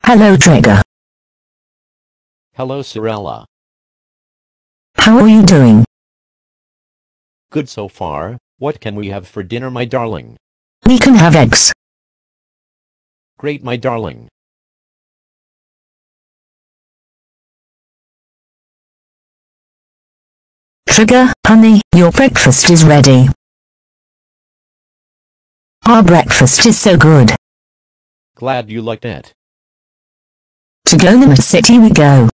Hello Trigger. Hello Sorella. How are you doing? Good so far. What can we have for dinner, my darling? We can have eggs. Great, my darling. Trigger, honey, your breakfast is ready. Our breakfast is so good. Glad you liked it. To Gonema City we go.